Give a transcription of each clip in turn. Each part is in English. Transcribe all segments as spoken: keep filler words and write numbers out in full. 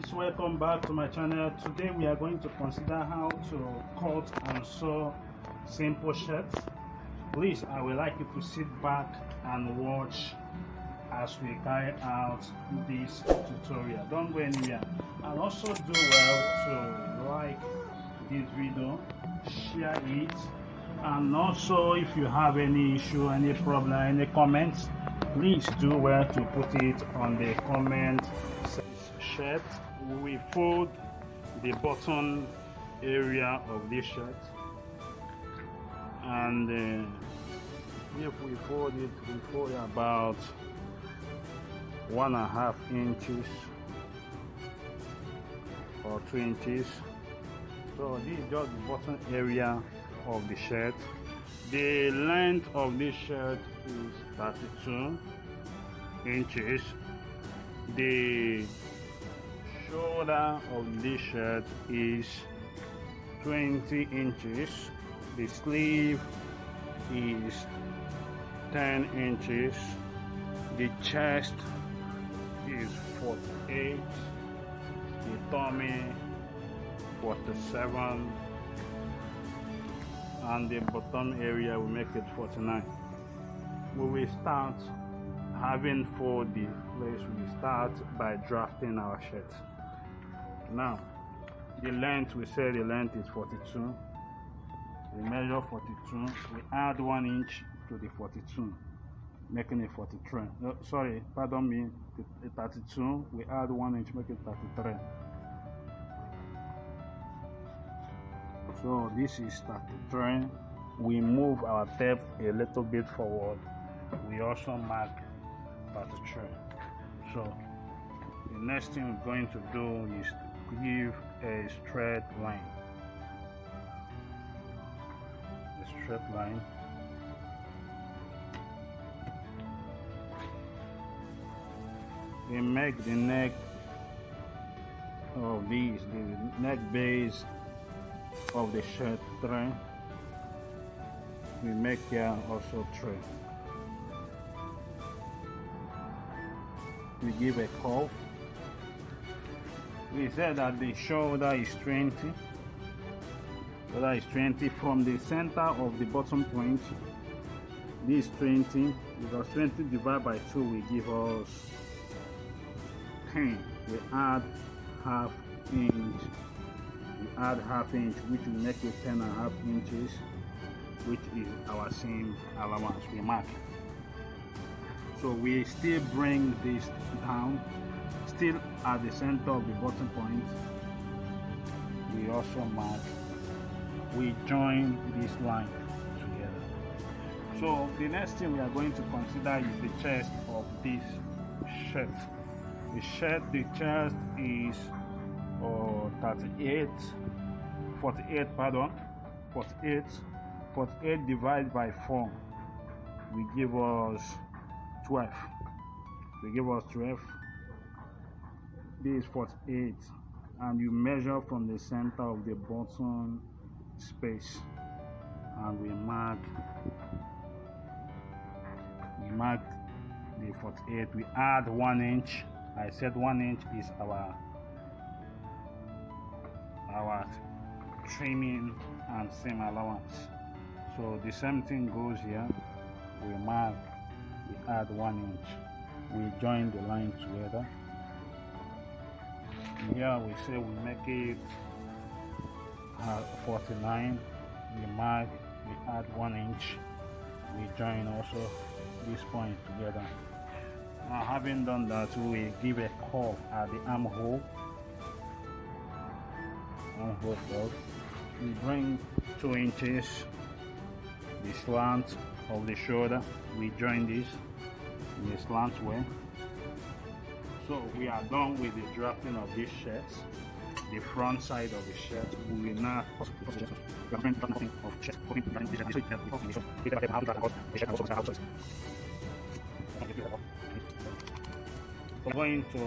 Please welcome back to my channel. Today we are going to consider how to cut and sew simple shirts. Please, I would like you to sit back and watch as we carry out this tutorial. Don't go anywhere, and also do well to like this video, share it, and also if you have any issue, any problem, any comments, please do well to put it on the comment section. Shirt, we fold the bottom area of this shirt, and uh, if we fold it, we fold about one and a half inches or two inches. So this is just the bottom area of the shirt. The length of this shirt is thirty-two inches. The shoulder of this shirt is twenty inches. The sleeve is ten inches. The chest is forty-eight. The tummy forty-seven, and the bottom area will make it forty-nine. We will start having for the place. We start by drafting our shirt. Now, the length, we say the length is forty-two. We measure forty-two. We add one inch to the forty-two, making it forty-three. No, sorry, pardon me. The thirty-two. We add one inch, make it thirty-three. So this is thirty-three. We move our tape a little bit forward. We also mark thirty-three. So the next thing we're going to do is to give a straight line. A straight line. We make the neck of these, the neck base of the shirt three. We make here also three. We give a curve. We said that the shoulder is twenty. Shoulder is twenty from the center of the bottom point. This is twenty, because twenty divided by two will give us ten. We add half inch. We add half inch, which will make it ten and a half inches, which is our seam allowance. We mark. So we still bring this down, still at the center of the bottom point. We also mark. We join this line together. So the next thing we are going to consider is the chest of this shirt. The shirt, the chest is uh, thirty-eight, forty-eight, pardon, forty-eight. forty-eight divided by four will give us twelve. Will give us twelve. This is forty-eight, and you measure from the center of the bottom space, and we mark. We mark the forty-eight. We add one inch. I said one inch is our our trimming and seam allowance. So the same thing goes here. We mark, we add one inch. We join the line together. And here we say we make it uh, forty-nine. We mark, we add one inch. We join also this point together. Now, having done that, we give a curve at the armhole. Armhole curve. We bring two inches. The slant of the shoulder, we join this in a slant way. So we are done with the drafting of this shirt, the front side of the shirt. We will now we're going to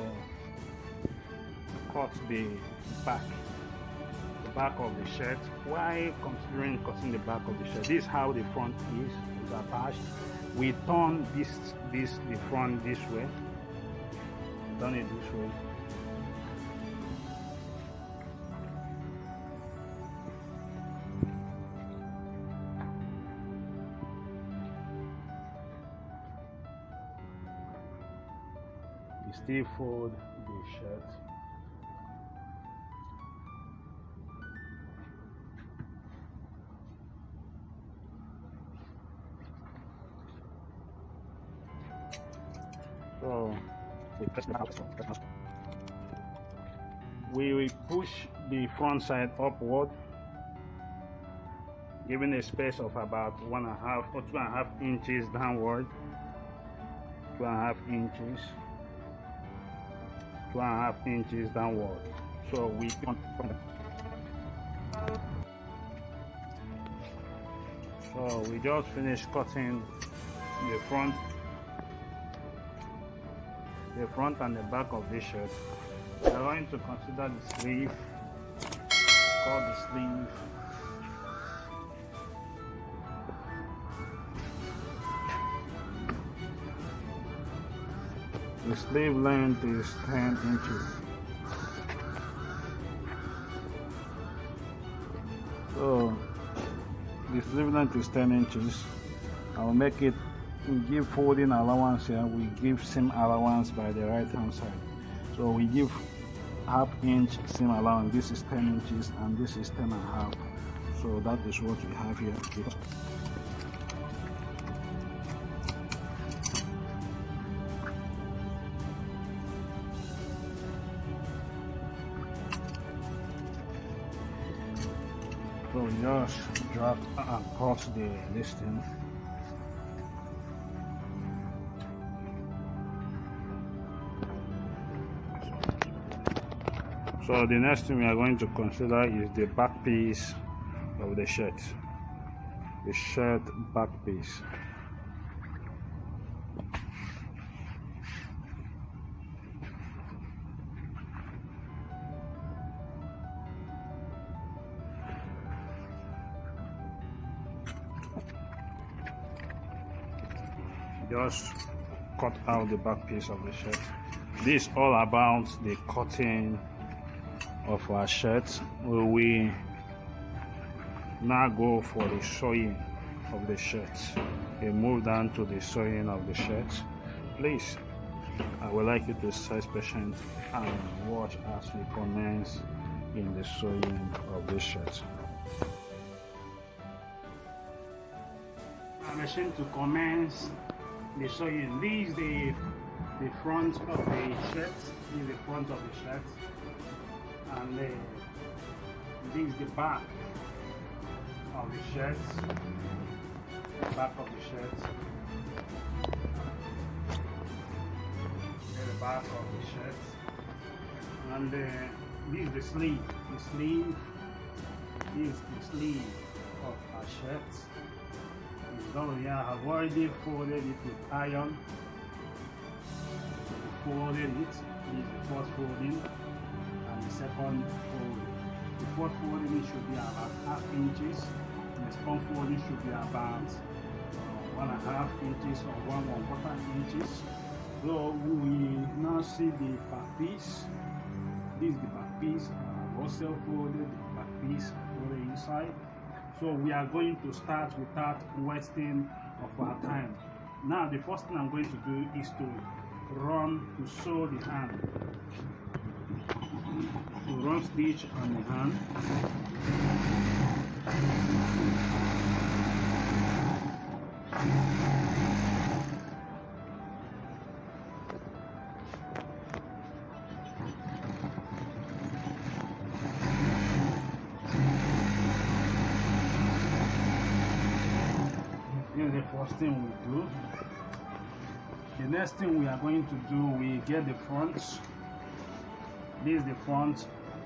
cut the back. Back of the shirt. Why considering cutting the back of the shirt? This is how the front is, is attached. We turn this this the front this way, turn it this way, we still fold the shirt. So we will push the front side upward, giving a space of about one and a half or two and a half inches downward. Two and a half inches. Two and a half inches downward. So we so we just finished cutting the front, the front and the back of this shirt. We are going to consider the sleeve. Cut the sleeve. The sleeve length is ten inches. So the sleeve length is ten inches. I will make it, we give folding allowance here, we give seam allowance by the right hand side. So we give half inch seam allowance. This is ten inches and this is ten and a half. So that is what we have here. So we just drop and cut the listing. So the next thing we are going to consider is the back piece of the shirt. The shirt back piece. Just cut out the back piece of the shirt. This is all about the cutting of our shirt. Where we now go for the sewing of the shirt. We move down to the sewing of the shirt. Please, I would like you to stay patient and watch as we commence in the sewing of the shirt. I'm machine to commence the sewing. This is the the front of the shirt. This is the front of the shirt, and uh, this is the back of the shirt. Back of the shirt. The back of the shirt, and uh, this is the sleeve. The sleeve is the sleeve of our shirt. Done here. I have already folded it with iron. Folded it. This is the first folding and the second folding. The fourth folding should be about half inches. And the second folding should be about uh, one and a half inches or one one quarter inches. So we now see the back piece. This is the back piece. Uh, also folded the back piece for the inside. So we are going to start without wasting of our time. Now the first thing I'm going to do is to run to sew the hand. To run stitch on the hand. The first thing we do. The next thing we are going to do, we get the front. This is the front.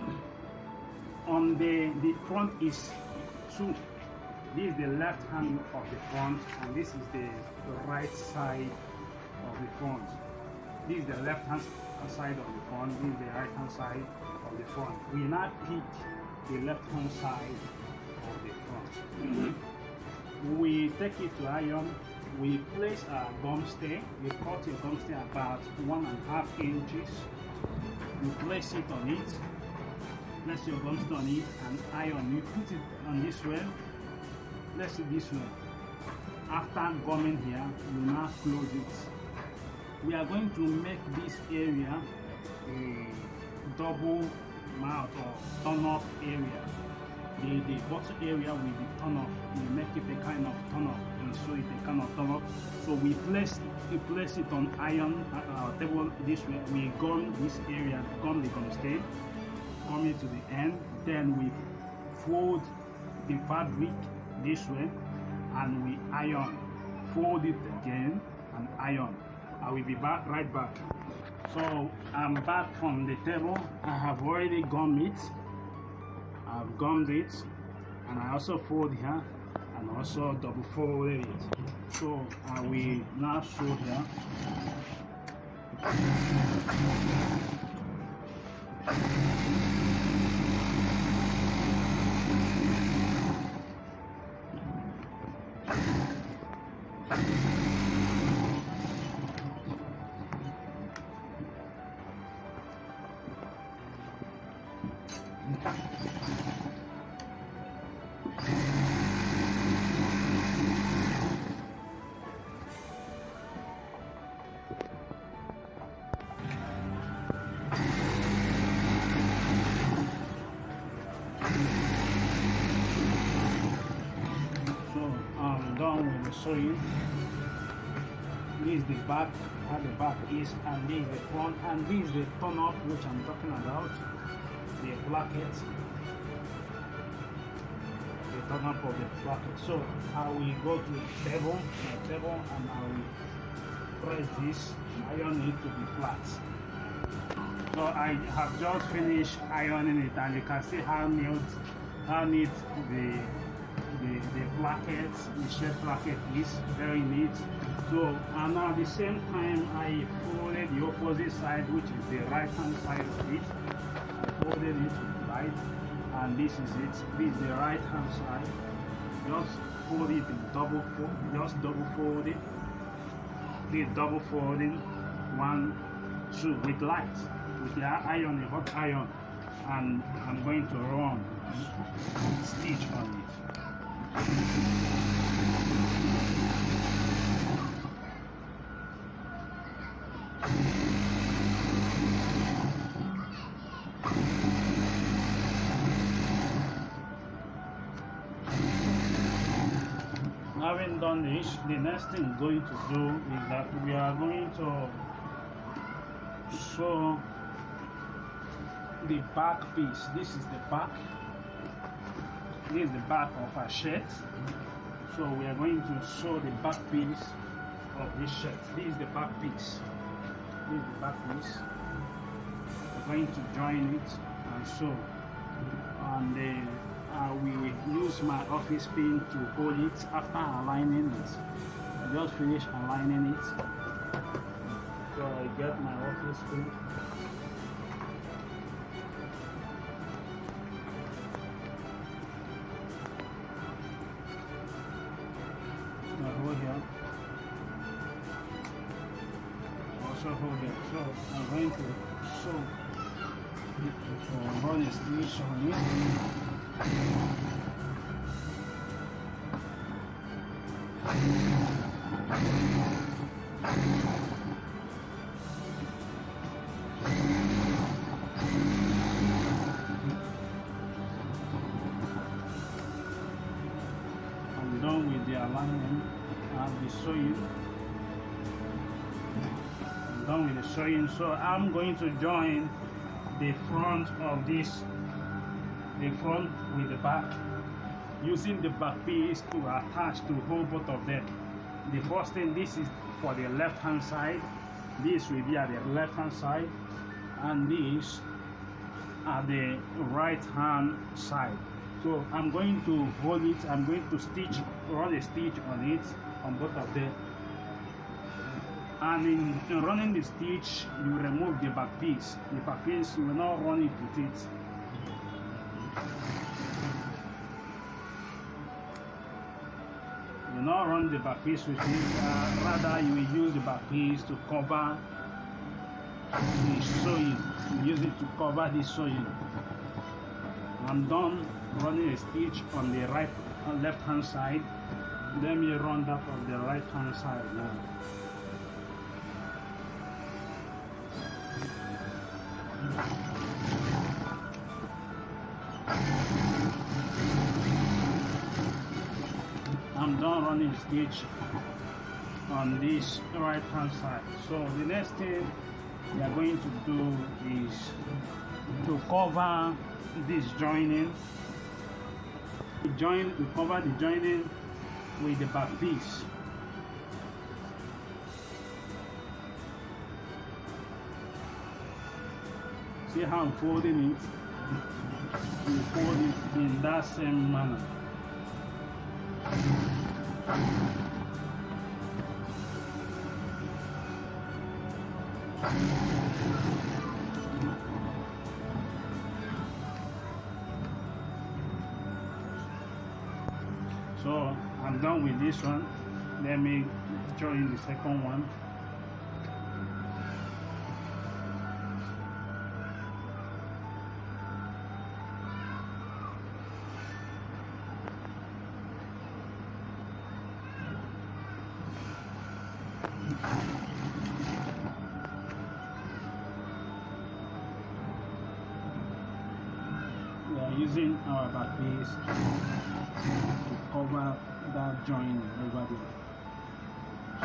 On the the front is two. This is the left hand of the front, and this is the right side of the front. This is the left hand side of the front. This is the right hand side of the front. We now pick the left hand side of the front. We take it to iron. We place our gum stay. We cut a gum stay about one and a half inches. We place it on it. Place your gum stay on it and iron. You put it on this way. Place it this way. After gumming here, you now close it. we are going to make this area a double mouth or turn up area. The, the bottom area will be turn up. We make it a kind of turn up and show it a kind of turn up. So we place we place it on iron at our table this way. We gum this area, gum the gum stain, gum it to the end. Then we fold the fabric this way and we iron. Fold it again and iron. I will be back right back. So I'm back from the table. I have already gummed it. I've gummed it, and I also fold here and also double folded it. So I will now show here. Sewing. This is the back, how the back is, and this is the front, and this is the turn up which I'm talking about, the placket, the turn up of the placket. So I will go to the table, my table, and I will press this, iron it to be flat. So I have just finished ironing it, and you can see how neat, how neat the The, the placket, the shape placket is very neat. So, and at the same time, I folded the opposite side, which is the right hand side of it. I folded it to the right, and this is it. This is the right hand side. Just fold it in double fold, just double fold it. This double folding, one, two, with light, with the iron, the hot iron, and I'm going to run stitch on it. Having done this, the next thing we're going to do is that we are going to sew the back piece. This is the back. This is the back of our shirt. So we are going to sew the back piece of this shirt. This is the back piece. This is the back piece. We're going to join it and sew. And then I will use my office pin to hold it after aligning it. I just finished aligning it. So I get my office pin. Hold here. Also hold it. So I'm going to sew so run a stitch on it. I'm done with the alignment. The sewing. I'm done with the sewing, so I'm going to join the front of this, the front with the back, using the back piece to attach to hold both of them. The first thing, this is for the left hand side, this will be at the left hand side, and this at the right hand side. So I'm going to hold it, I'm going to stitch, run a stitch on it, on both of them. And in, in running the stitch, you remove the back piece. The back piece, you will not run it with it. You will not run the back piece with it. Uh, rather, you will use the back piece to cover the sewing. You use it to cover the sewing. I'm done running a stitch on the right, uh, left hand side. Let me run that on the right hand side now. I'm done running stitch on this right hand side. So the next thing we are going to do is to cover this joining. We join, we cover the joining with the back piece. See how I'm folding it? We fold it in that same manner. So I'm done with this one. Let me show you the second one. We are using our back piece to cover that joint over there.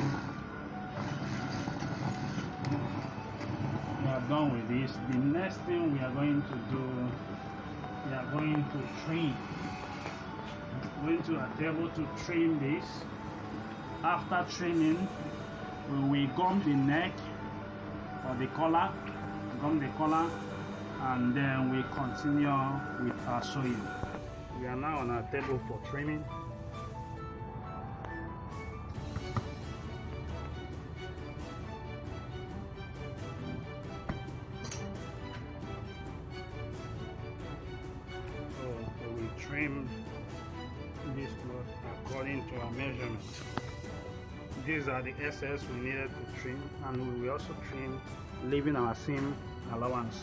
We are done with this. The next thing we are going to do, we are going to trim. We're going to attempt to trim this. After trimming, we will gum the neck or the collar, gum the collar, and then we continue with our sewing. We are now on our table for trimming. So we trim this cloth according to our measurement. These are the excess we needed to trim, and we will also trim, leaving our seam allowance.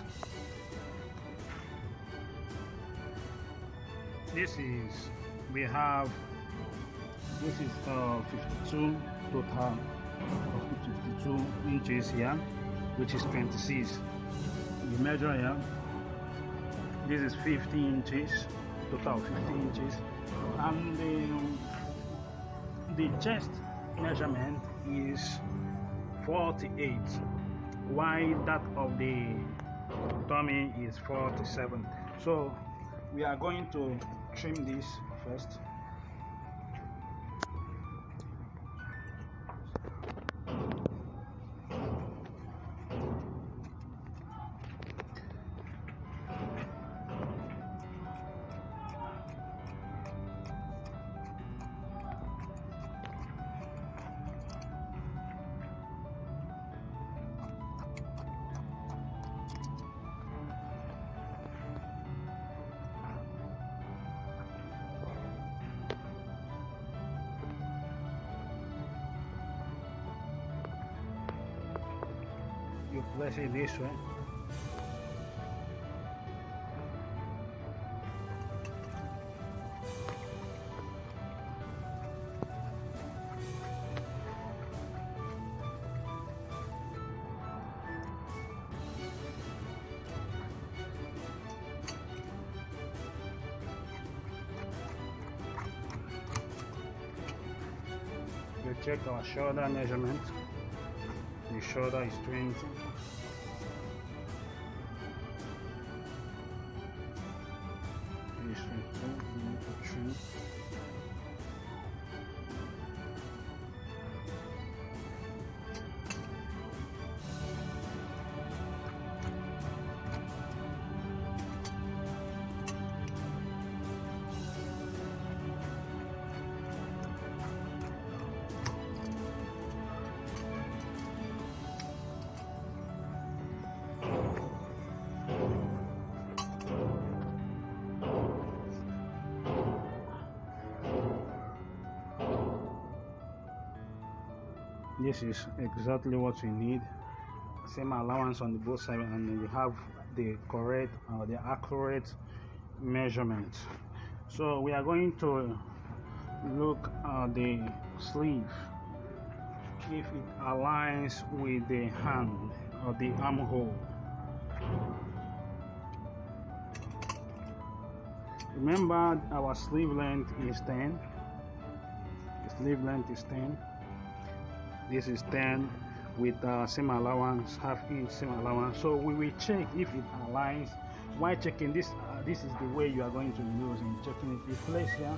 This is, we have, this is uh, fifty-two total of fifty-two inches here, which is twenty-six. We measure here. This is fifty inches, total fifty inches, and the, the chest measurement is forty-eight, while that of the tummy is forty-seven. So we are going to trim this first. You place it this way. We check our shoulder measurement. The shoulder is twenty. This one, we need to trim. This is exactly what we need. Same allowance on the both sides, and then we have the correct or uh, the accurate measurement. So we are going to look at the sleeve, if it aligns with the hand of the armhole. Remember, our sleeve length is ten. The sleeve length is ten. This is ten with uh, seam allowance, half inch seam allowance. So we will check if it aligns. While checking this, uh, this is the way you are going to use in checking it. You place here,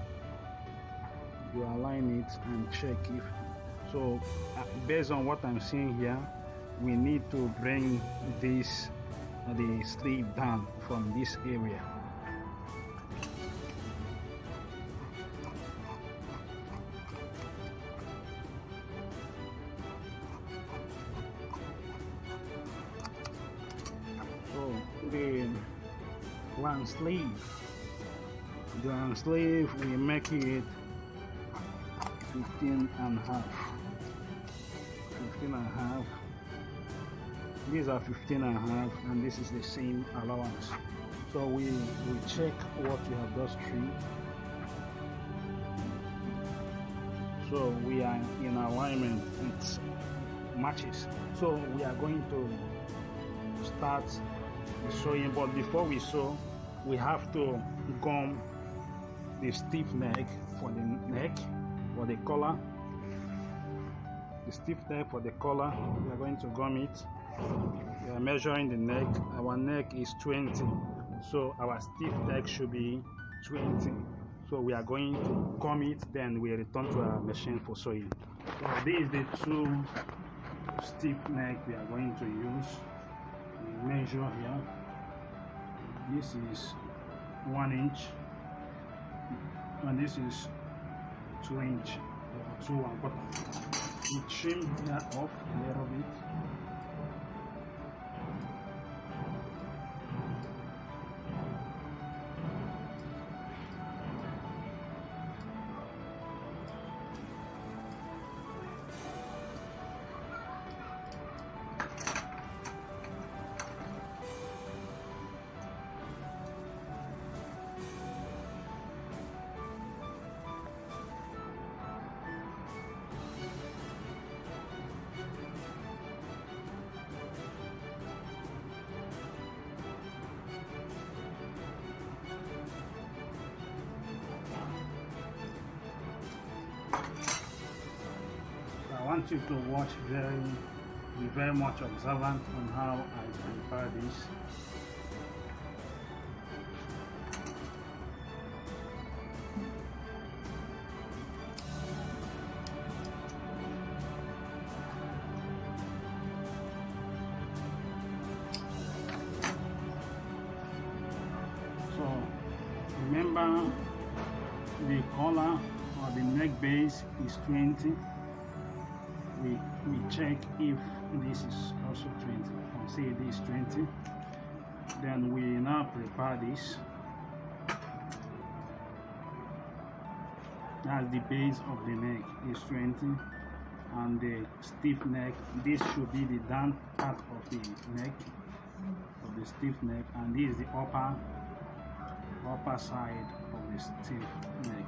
you align it and check if. So uh, based on what I'm seeing here, we need to bring this uh, the sleeve down from this area. The long sleeve, the long sleeve, we make it fifteen and a half. fifteen and a half. These are fifteen and a half, and this is the same allowance. So we we check what we have just trimmed. So we are in alignment. It matches. So we are going to start sewing, but before we sew, we have to gum the stiff neck for the neck, for the collar. The stiff neck for the collar, we are going to gum it. We are measuring the neck. Our neck is twenty, so our stiff neck should be twenty. So we are going to gum it, then we return to our machine for sewing. So these are the two stiff neck we are going to use. We measure here. This is one inch, and this is two inch or two and quarter. We trim here off a little bit. I want you to watch very, be very much observant on how I prepare this. So remember, the collar or the neck base is twenty. We, we check if this is also twenty. You see this twenty. Then we now prepare this. That's the base of the neck is twenty, and the stiff neck, this should be the down part of the neck, of the stiff neck, and this is the upper upper side of the stiff neck.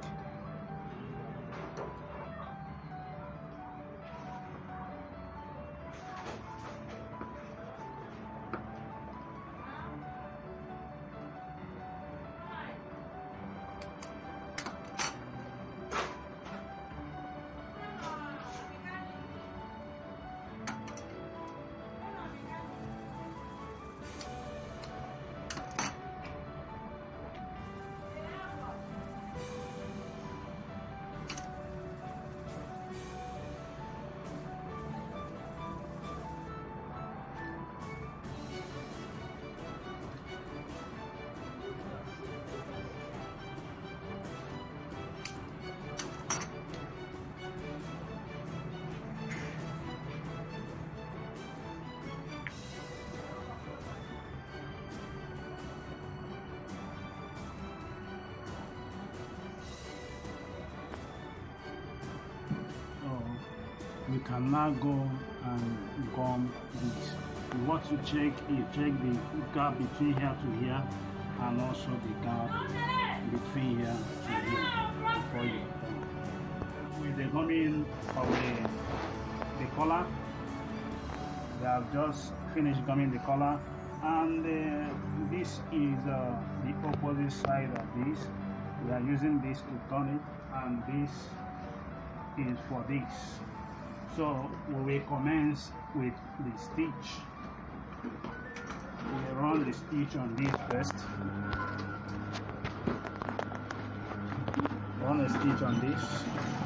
You can now go and gum this. What you check, you check the gap between here to here, and also the gap between here to here before you gum. With the gumming of the, the collar, they have just finished gumming the collar, and uh, this is uh, the opposite side of this. We are using this to turn it, and this is for this. So we will commence with the stitch. We will run the stitch on this first. Run a stitch on this.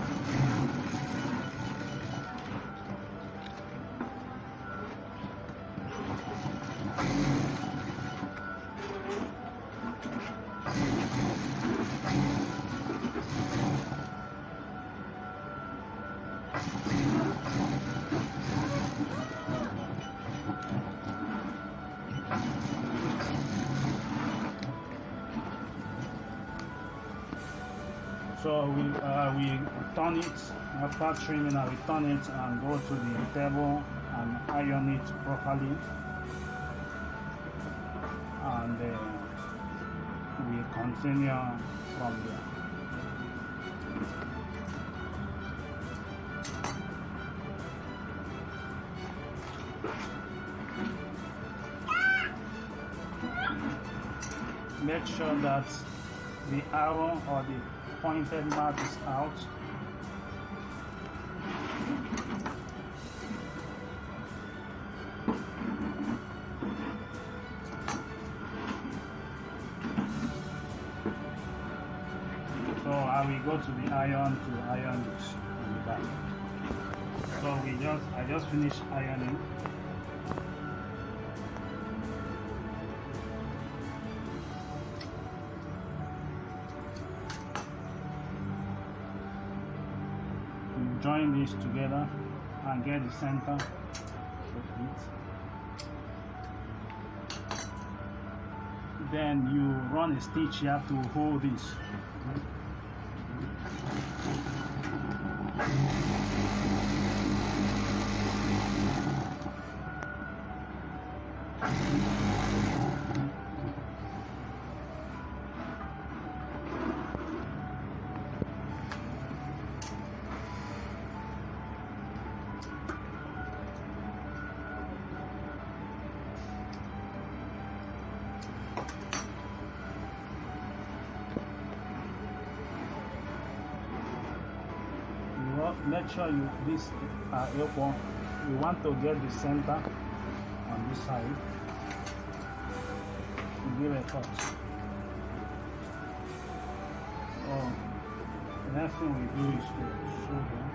So we uh, we turn it after trimming, and we turn it and go to the table and iron it properly, and uh, we continue from there. Make sure that the arrow or the pointed mark is out. So I will go to the iron to iron it on the back. So we just I just finished ironing. Join these together and get the center of it. Then you run a stitch here to hold this. Make sure you this are equal. You want to get the center on this side. Give a cut. So the next thing we do is to sew them.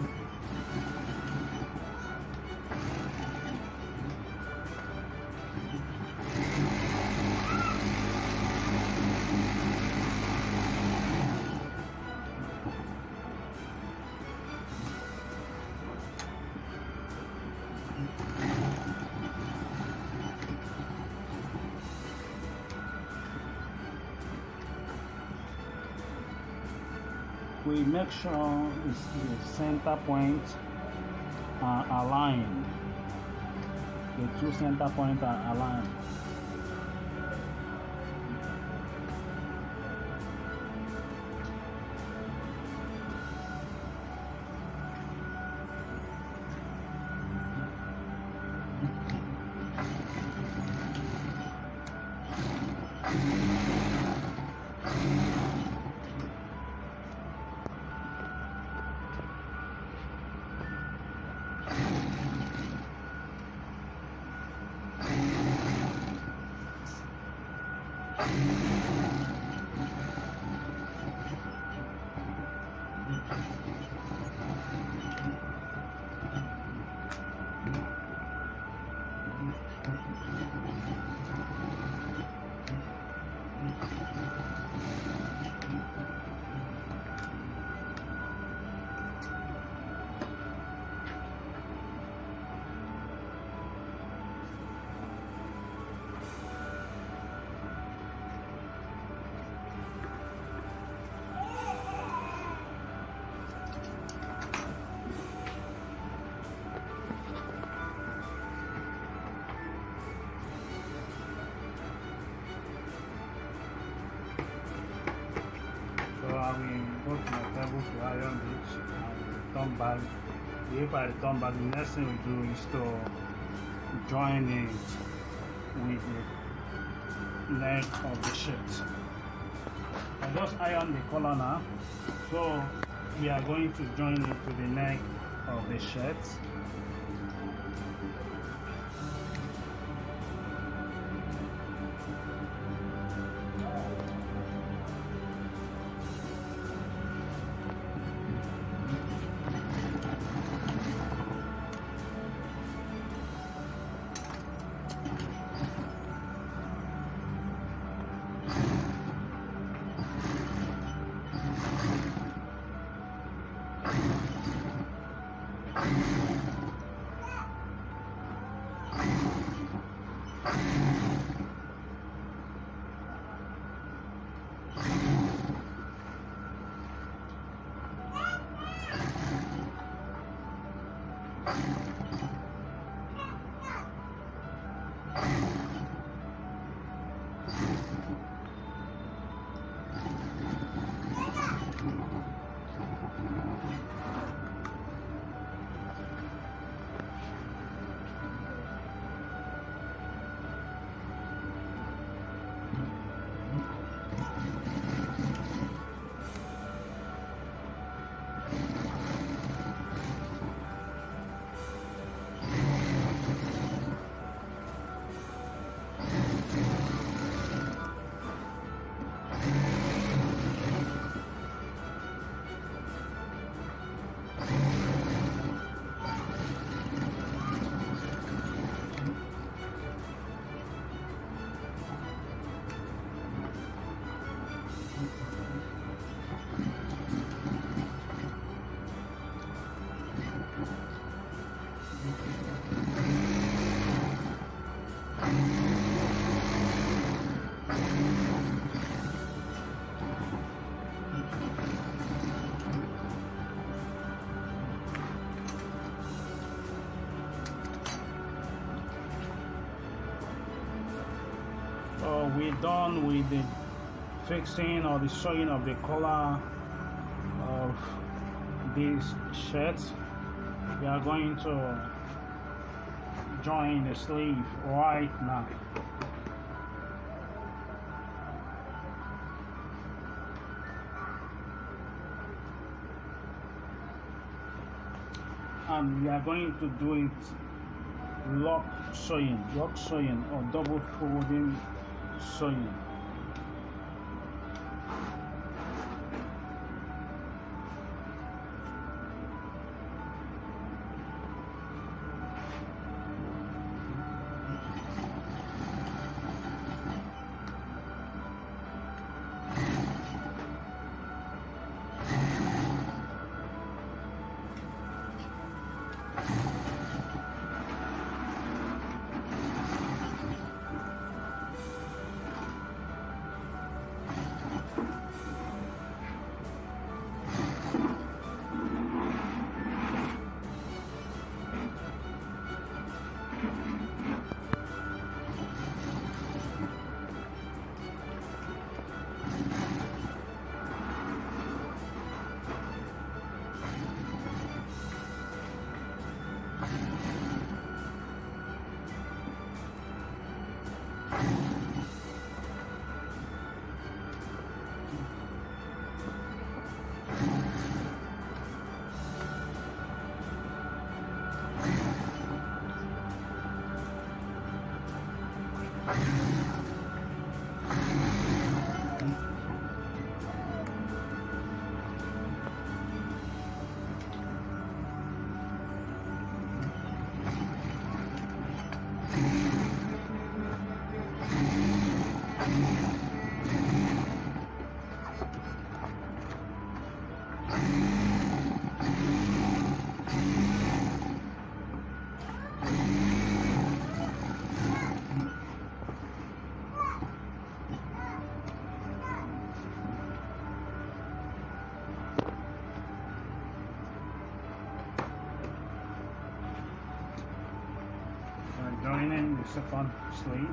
We make sure the center points are aligned. The two center points are aligned. I will go to my table to iron this and return back. If I return back, the next thing we do is to join it with the leg of the shirt. I just iron the collar now, so we are going to join it to the neck of the shirt. So we're done with the fixing or the sewing of the collar of this shirt. We are going to join the sleeve right now. And we are going to do it lock sewing, lock sewing or double folding sewing. Joining the second sleeve.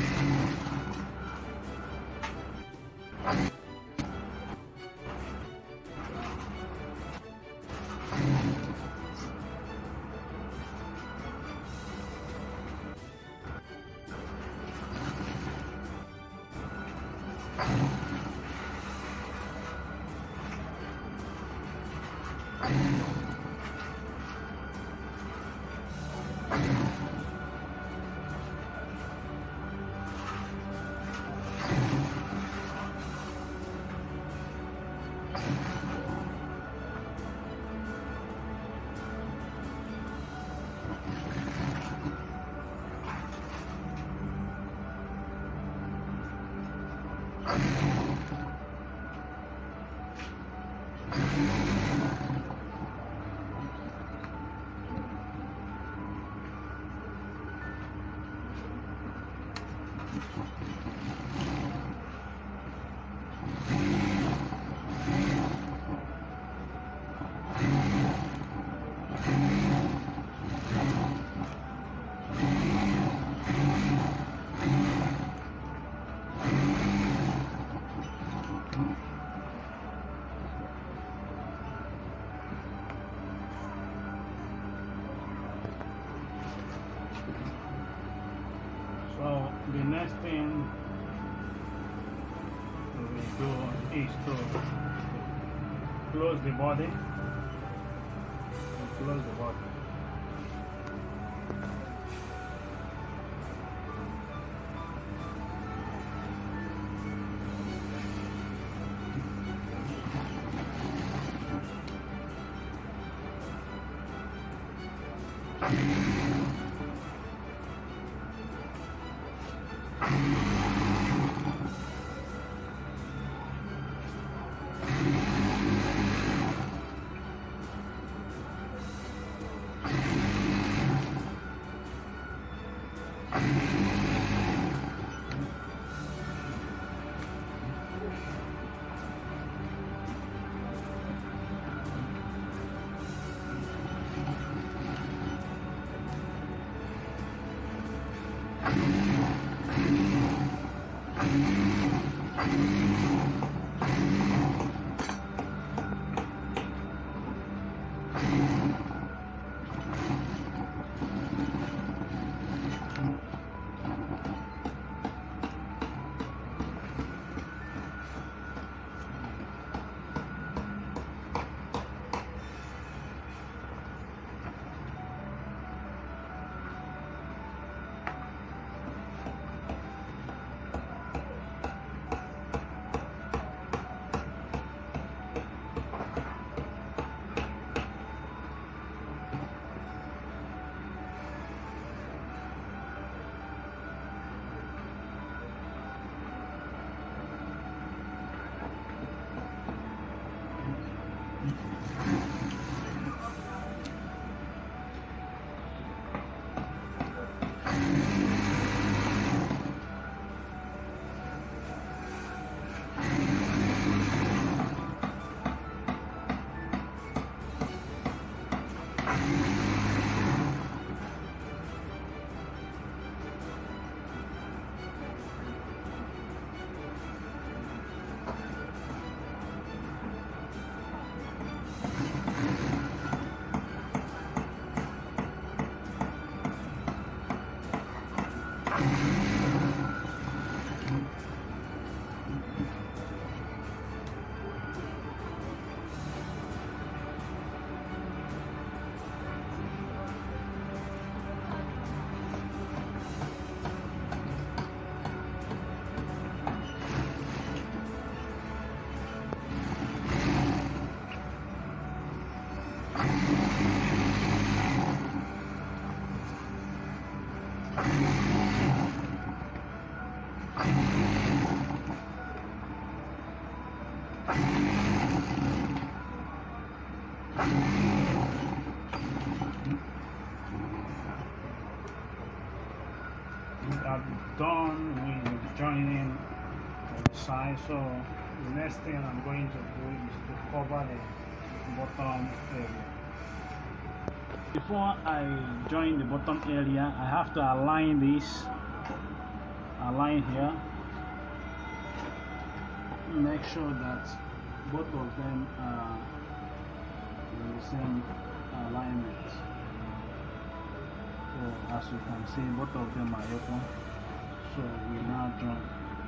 So the next thing we will do is to close the body. Close the body. I've done with joining the side, so the next thing I'm going to do is to cover the bottom area. Before I join the bottom area, I have to align this align here. Make sure that both of them are in the same alignment. So as you can see, both of them are open. So we now join.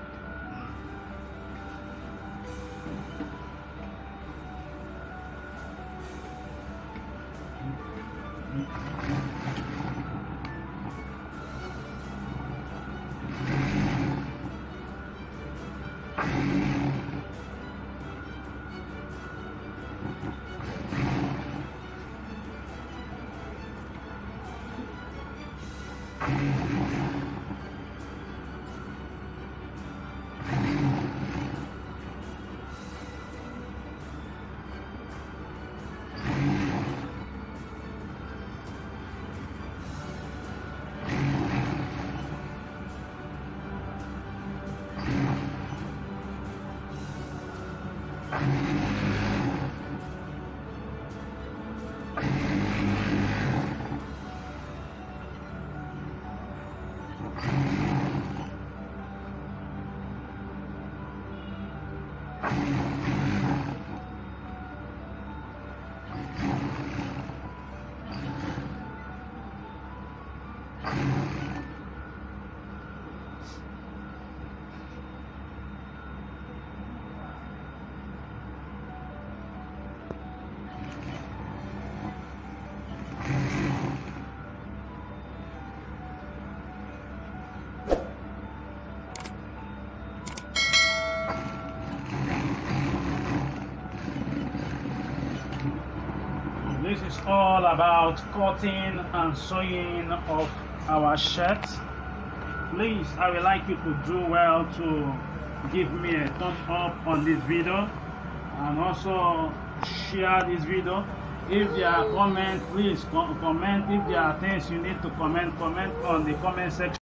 This is all about cutting and sewing of our shirt. Please, I would like you to do well to give me a thumbs up on this video and also share this video. If there are comments, please comment. If there are things you need to comment, comment on the comment section.